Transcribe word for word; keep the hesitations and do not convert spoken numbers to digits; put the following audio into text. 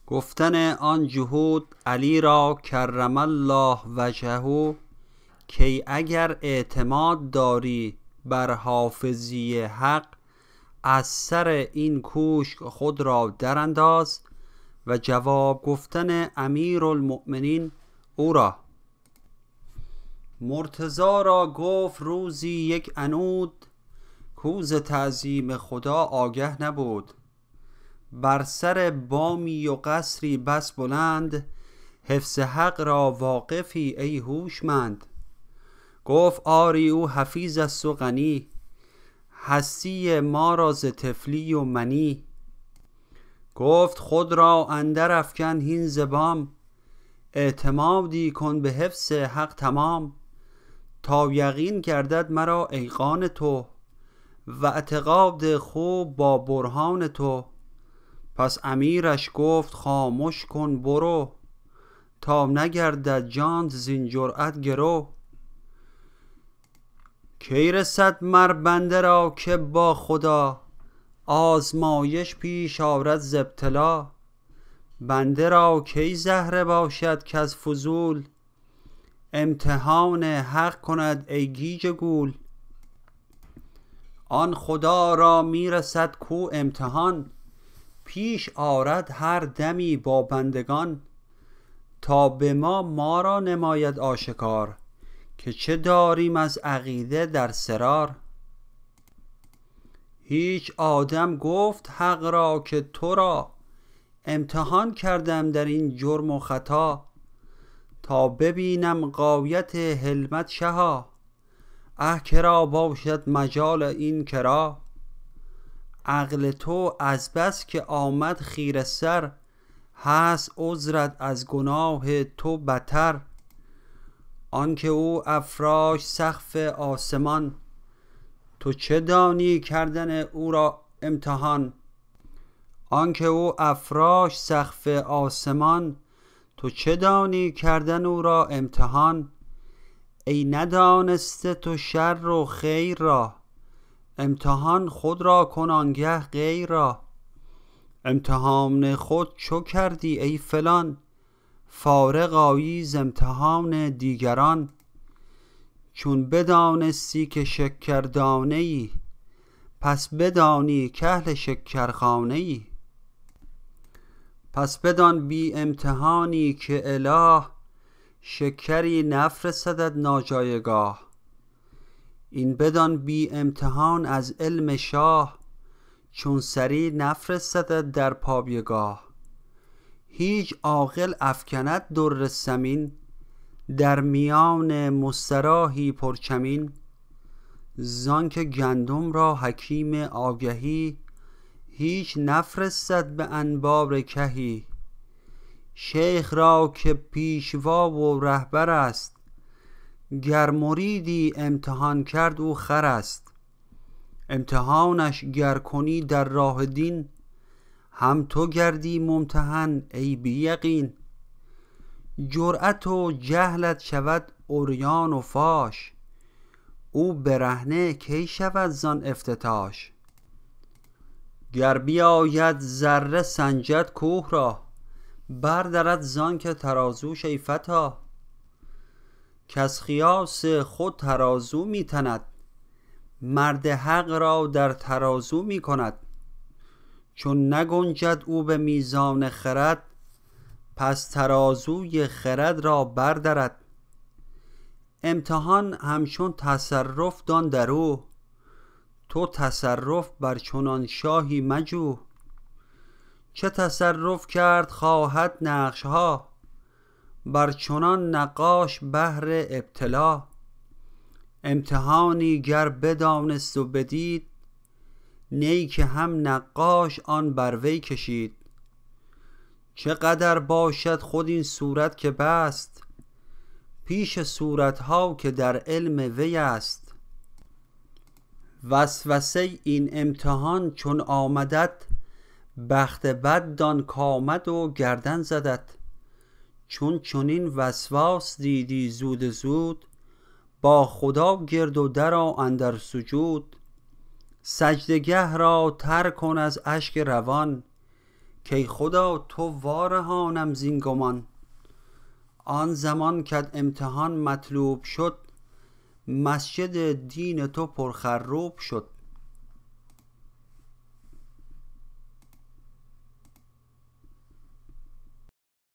گفتن آن جهود علی را کرم الله وجهه که اگر اعتماد داری بر حافظی حق، از سر این کوشک خود را در انداز. و جواب گفتن امیرالمؤمنین او را. مرتضی را گفت روزی یک عنود، کو ز تعظیم خدا آگه نبود. بر سر بامی و قصری بس بلند، حفظ حق را واقفی ای هوشمند. گفت آری او حفیظ است و غنی، هستی ما را ز طفلی و منی. گفت خود را اندر افکن هین ز بام، اعتمادی کن به حفظ حق تمام. تا یقین گردد مرا ایقان تو، و اعتقاد خوب با برهان تو. پس امیرش گفت خاموش کن برو، تا نگردد جانت زین جرأت گرو. کی رسد مر بنده را که با خدا، آزمایش پیش آرد ز ابتلا. بنده را کی زهره باشد کز فضول، امتحان حق کند ای گیج گول. آن خدا را می رسد کو امتحان، پیش آرد هر دمی با بندگان. تا به ما ما را نماید آشکار، که چه داریم از عقیده در سرار. هیچ آدم گفت حق را که تو را، امتحان کردم در این جرم و خطا. تا ببینم غایت حلمت شها، اه کرا باشد مجال این کرا. عقل تو از بس که آمد خیره سر، هست عذرت از گناه تو بتر. آنکه او افراش سقف آسمان، تو چه دانی کردن او را امتحان. آنکه او افراش سقف آسمان، تو چه دانی کردن او را امتحان. ای ندانسته تو شر و خیر را، امتحان خود را کن آنگه غیر را. امتحان خود چو کردی ای فلان، فارغ آیی ز امتحان دیگران. چون بدانستی که شکردانه ای، پس بدانی کاهل شکرخانه ای. پس بدان بی امتحانی که اله، شکری نفرستدت ناجایگاه. این بدان بی امتحان از علم شاه، چون سری نفرستدت در پابیگاه. هیچ عاقل افکند در ثمین، در میان مستراحی پرچمین. زانکه گندم را حکیم آگهی، هیچ نفرستد به انبار کهی. شیخ را که پیشوا و رهبر است، گر مریدی امتحان کرد او خر است. امتحانش گر کنی در راه دین، هم تو گردی ممتحن ای بی یقین. جرأت و جهلت شود عریان و فاش، او برهنه کی شود زان افتتاش. گر بیاید ذره سنجد کوه را، بردرد زانکه ترازوش ای فتی. کز خیاس خود ترازو می تند، مرد حق را در ترازو می کند. چون نگنجد او به میزان خرد، پس ترازوی خرد را بردرد. امتحان همچون تصرف دان در او، تو تصرف بر چنان شاهی مجو. چه تصرف کرد خواهد نقش ها، بر چنان نقاش بهر ابتلا. امتحانی گر بدانست و بدید، نی که هم نقاش آن بر وی کشید. چقدر باشد خود این صورت که بست، پیش صورتها که در علم وی است. وسوسه این امتحان چون آمدت، بخت بد دان کامد و گردن زدت. چون چنین وسواس دیدی زود زود، با خدا گرد و درآ اندر سجود. سجدگه را تر کن از اشک روان، که خدا تو وارهانم زین گمان. آن زمان که امتحان مطلوب شد، مسجد دین تو پرخروب شد.